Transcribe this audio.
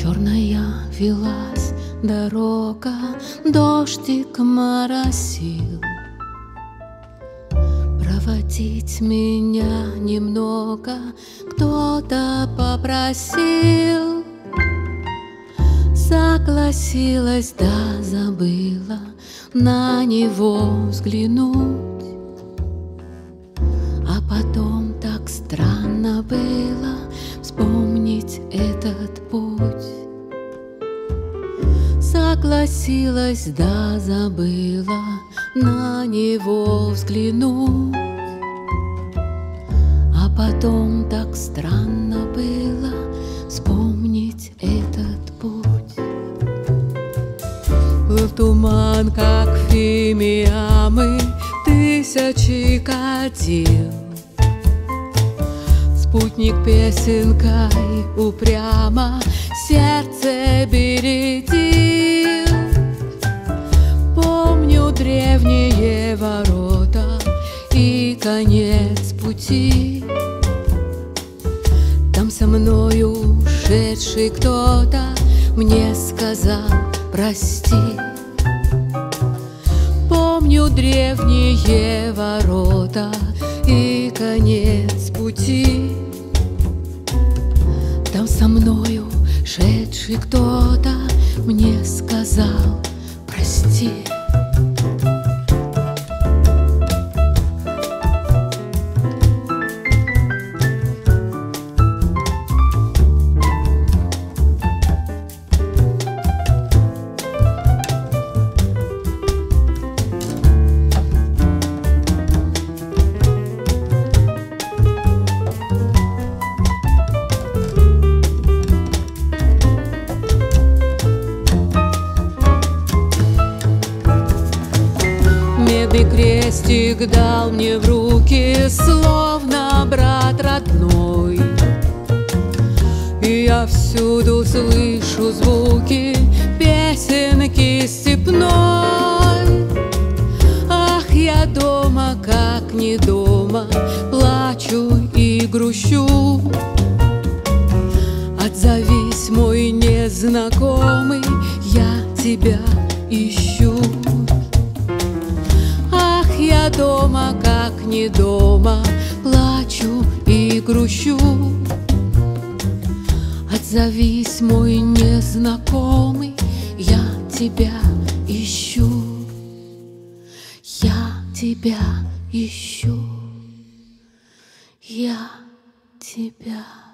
Черная велась дорога, дождик моросил. Проводить меня немного кто-то попросил. Согласилась, да забыла на него взглянуть. А потом так странно было вспомнить этот путь. Согласилась, да забыла на него взглянуть. А потом так странно было вспомнить этот путь. Плыл туман, как фимиамы, тысячи кадил. Спутник песенкой упрямо сердце бередил. Помню древние ворота и конец пути. Там со мною шедший кто-то мне сказал прости. Помню древние ворота и конец пути. Там со мною шедший кто-то мне сказал прости. Медный крестик дал мне в руки, словно брат родной. И я всюду слышу звуки песенки степной. Ах, я дома, как не дома, плачу и грущу. Отзовись, мой незнакомый, я тебя ищу. Я дома, как не дома, плачу и грущу. Отзовись, мой незнакомый, я тебя ищу. Я тебя ищу. Я тебя